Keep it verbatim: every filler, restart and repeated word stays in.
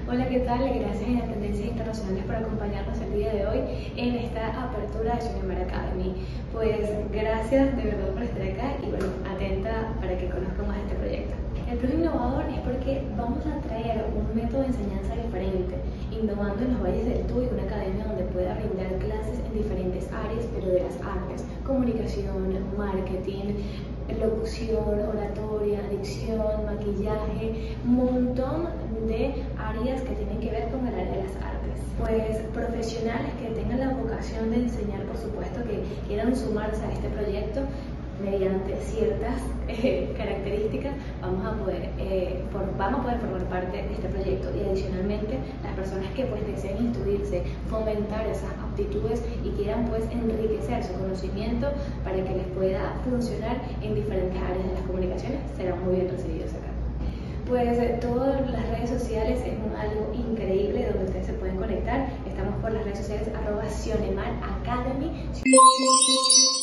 Hola, ¿qué tal? Gracias a Tendencias Internacionales por acompañarnos el día de hoy en esta apertura de Shonemar Academy. Pues gracias de verdad por estar acá y bueno, atenta para que conozcan más este proyecto. El Plus Innovador es porque vamos a traer un método de enseñanza diferente, innovando en los Valles del Tuy, una academia donde pueda brindar clases en diferentes áreas, pero de las artes: comunicación, marketing, locución, oratoria, dicción, maquillaje, un montón de áreas que tienen que ver con el área de las artes. Pues profesionales que tengan la vocación de enseñar, por supuesto, que quieran sumarse a este proyecto mediante ciertas eh, características, vamos a poder eh, for, vamos a poder formar parte de este proyecto. Y adicionalmente, las personas que pues deseen instruirse, fomentar esas aptitudes y quieran pues enriquecer su conocimiento para que les pueda funcionar en diferentes áreas de las comunicaciones, serán muy bien recibidos acá. Pues eh, todas las redes sociales es un, algo increíble donde ustedes se pueden conectar. Estamos por las redes sociales arroba Shonemar Academy.